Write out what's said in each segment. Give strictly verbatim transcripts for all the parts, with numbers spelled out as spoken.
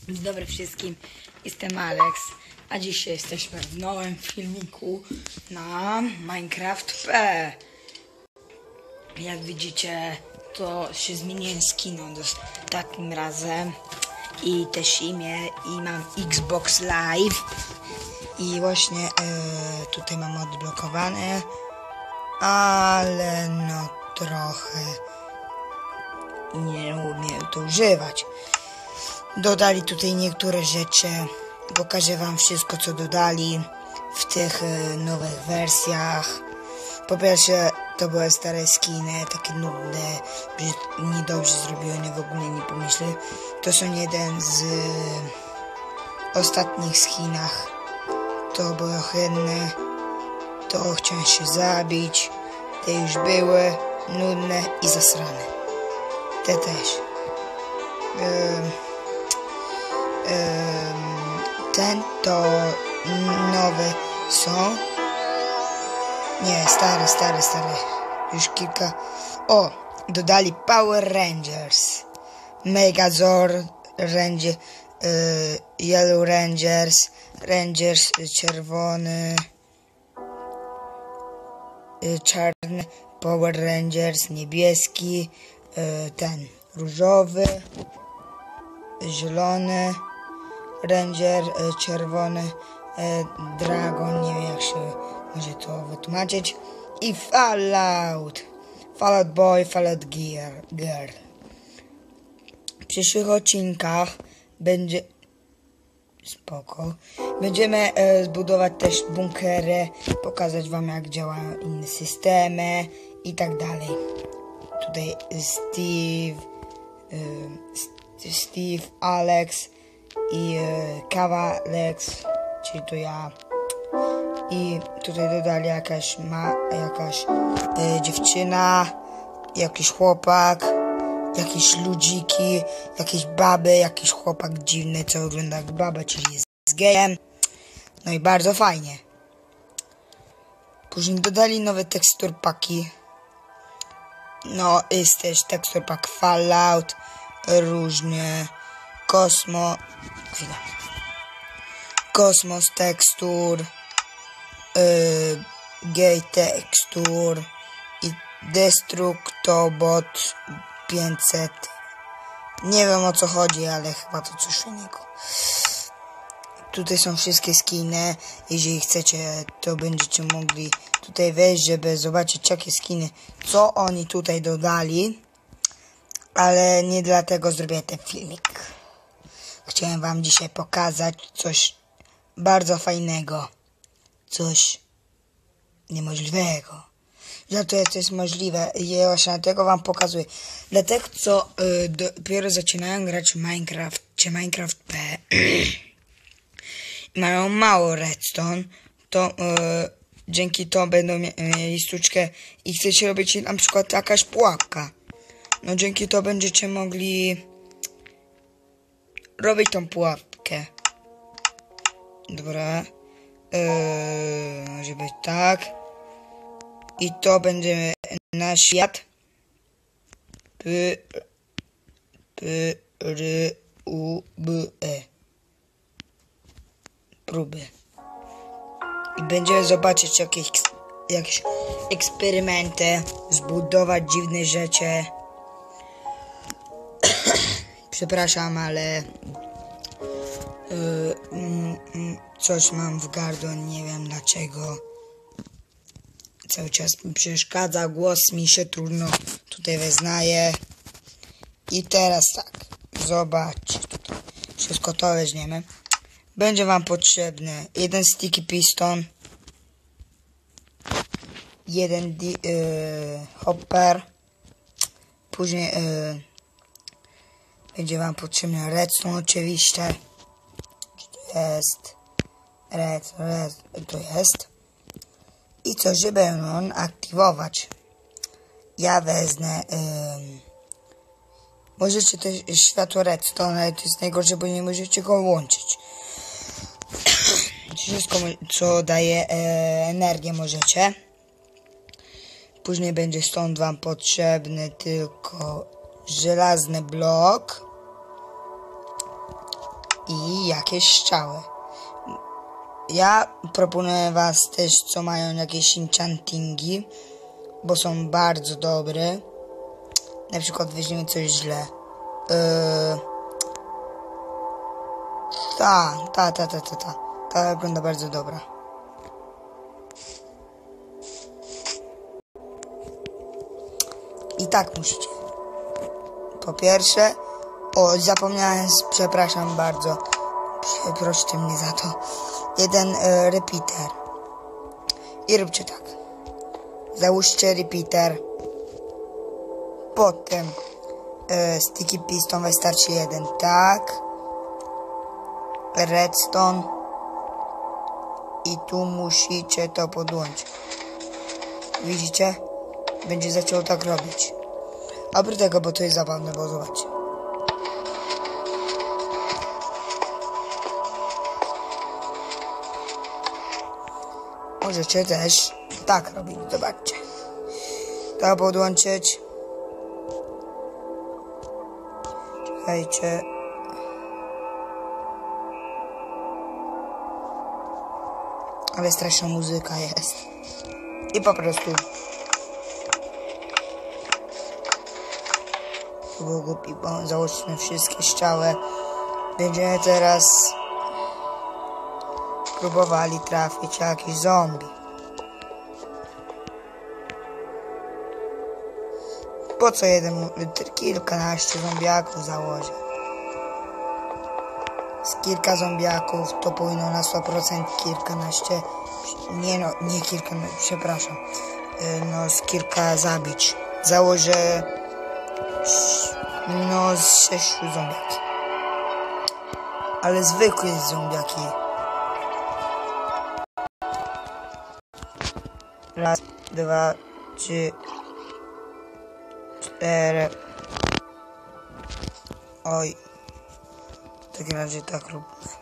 Dzień dobry wszystkim, jestem Alex, a dzisiaj jesteśmy w nowym filmiku na Minecraft P. Jak widzicie, to się zmieniłem skiną ostatnim razem i też imię i mam Xbox Live i właśnie e, tutaj mam odblokowane, ale no trochę nie umiem to używać. Dodali tutaj niektóre rzeczy. Pokażę wam wszystko, co dodali w tych y, nowych wersjach. Po pierwsze, to były stare skiny, takie nudne, niedobrze zrobione, w ogóle nie pomyślę. To są jeden z y, ostatnich skinach. To były ohydne. To chciałem się zabić. Te już były nudne i zasrane. Te też. Y, Ten to nowe są. Nie, stare, stare, stare. Już kilka. O, dodali Power Rangers, Megazord, Ranger, y, Yellow Rangers, Rangers czerwony, y, czarny, Power Rangers niebieski, y, ten różowy, zielony, Ranger e, czerwony, e, Dragon, nie wiem jak się może to wytłumaczyć, i Fallout, Fallout Boy, Fallout Gear, Girl. W przyszłych odcinkach będzie spoko. Będziemy e, zbudować też bunkery, pokazać wam jak działają inne systemy i tak dalej. Tutaj Steve, e, Steve, Alex i e, Kawa Lex, czyli to ja. I tutaj dodali jakaś ma, jakaś e, dziewczyna, jakiś chłopak, jakieś ludziki, jakieś baby, jakiś chłopak dziwny, co wygląda jak baba, czyli jest gejem. No i bardzo fajnie. Później dodali nowe tekstur paki. No jest też tekstur pak Fallout, różnie. Kosmo, chwila. Kosmos tekstur, yy, gay tekstur i Destructobot pięćset. Nie wiem o co chodzi, ale chyba to coś innego. Tutaj są wszystkie skiny. Jeżeli chcecie, to będziecie mogli tutaj wejść, żeby zobaczyć jakie skiny, co oni tutaj dodali. Ale nie dlatego zrobię ten filmik. Chciałem wam dzisiaj pokazać coś bardzo fajnego. Coś niemożliwego. Że to jest możliwe. I właśnie dlatego wam pokazuję. Dla tych, co y, dopiero zaczynają grać w Minecraft, czy Minecraft P, mają mało redstone, to y, dzięki to będą mieli sztuczkę i chcecie robić na przykład jakaś pułapka. No dzięki to będziecie mogli robić tą pułapkę. Dobra. Eee, może być tak. I to będzie na świat. P, P, R, U, B, E. Próby. I będziemy zobaczyć jakieś, jakieś eksperymenty, zbudować dziwne rzeczy. Przepraszam, ale yy, mm, mm, coś mam w gardle, nie wiem dlaczego. Cały czas mi przeszkadza, głos mi się trudno tutaj wyznaje. I teraz tak, zobaczcie, tutaj wszystko to weźmiemy. Będzie wam potrzebny jeden sticky piston, jeden yy, hopper, później yy, będzie wam potrzebny redstone oczywiście. To jest redstone, redstone, to jest. I co, żeby on aktywować. Ja wezmę ym, możecie też światło redstone, ale to jest najgorsze, bo nie możecie go łączyć. Wszystko, co daje e, energię, możecie. Później będzie stąd wam potrzebny tylko żelazny blok. i jakieś strzały. Ja proponuję was też, co mają jakieś enchantingi, bo są bardzo dobre. Na przykład weźmiemy coś źle. Yy... Ta, ta, ta, ta, ta, ta. Ta wygląda bardzo dobra. I tak musicie. Po pierwsze, o, zapomniałem, przepraszam bardzo. Przeproście mnie za to. Jeden e, repeater. I róbcie tak. Załóżcie repeater. Potem e, sticky piston wystarczy jeden. Tak. Redstone. I tu musicie to podłączyć. Widzicie? Będzie zaczął tak robić. Oprócz tego, bo to jest zabawne, bo zobaczcie. Możecie też tak robić, zobaczcie. To podłączyć. Czekajcie. Ale straszna muzyka jest. I po prostu. To było głupi, bo założyliśmy wszystkie strzały. Będziemy teraz próbowali trafić jakiś zombie. Po co jeden, kilkanaście zombiaków założę? Z kilka zombiaków to powinno na sto procent kilkanaście, nie no, nie kilkanaście, przepraszam, no z kilka zabić. Założę no z sześciu zombiaki. Ale zwykłe zombiaki. Raz, dwa, trzy, cztery. Oj. W takim razie tak róbmy.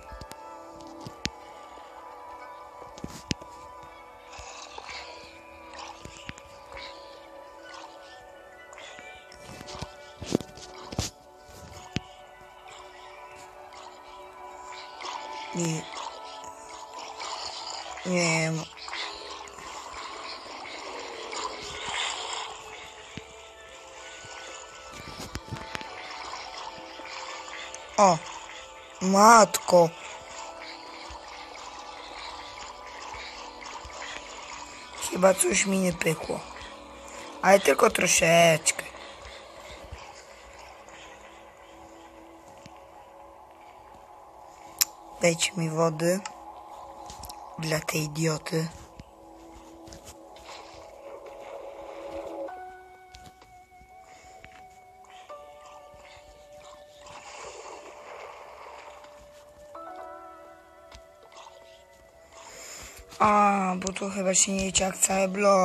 I nie wiem. O, matko. Chyba coś mi nie pykło. Ale tylko troszeczkę. Dajcie mi wody. Dla tej idioty. A, bo to chyba się nie liczy jak cały blok.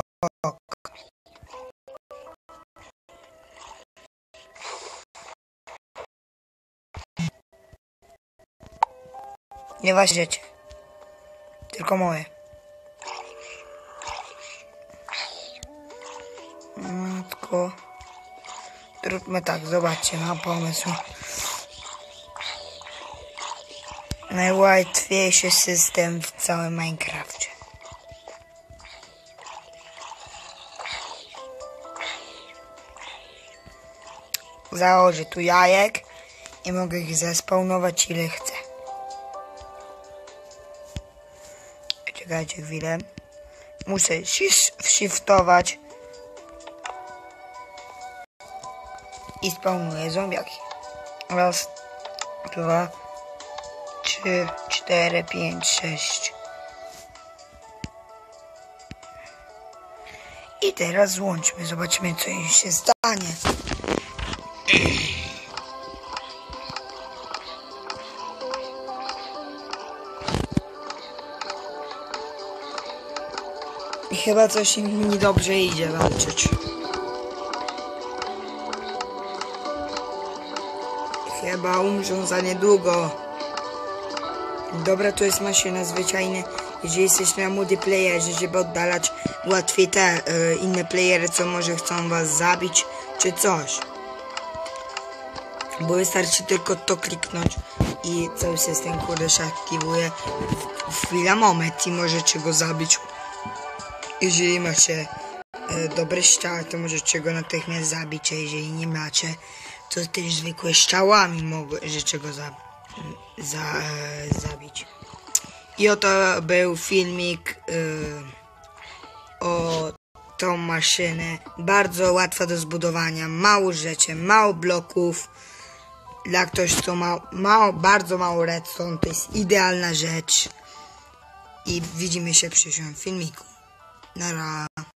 Nie wasze rzeczy. Tylko moje. Matko. Zróbmy tak, zobaczcie, mam pomysł. Najłatwiejszy system w całym Minecrafcie. Założę tu jajek i mogę ich zespawnować ile chcę. Czekajcie chwilę. Muszę shiftować i spawnuję zombiaki. Raz, dwa, trzy, cztery, pięć, sześć. I teraz złączmy, zobaczymy co im się stanie. I chyba coś im niedobrze idzie walczyć. Chyba umrzą za niedługo. Dobra, to jest maszyna zwyczajna. Jeżeli jesteś na multiplayerze, żeby oddalać łatwiej te y, inne playery, co może chcą was zabić, czy coś. Bo wystarczy tylko to kliknąć. i cały system kurde się aktywuje w chwila moment i możecie go zabić. Jeżeli macie e, dobre strzały, to możecie go natychmiast zabić, a jeżeli nie macie, to też zwykłe strzałami możecie go za, za, e, zabić. I oto był filmik e, o tą maszynę. Bardzo łatwa do zbudowania, mało rzeczy, mało bloków. Dla ktoś, kto ma mało, bardzo mało redstone, to jest idealna rzecz. I widzimy się w przyszłym filmiku. Nara.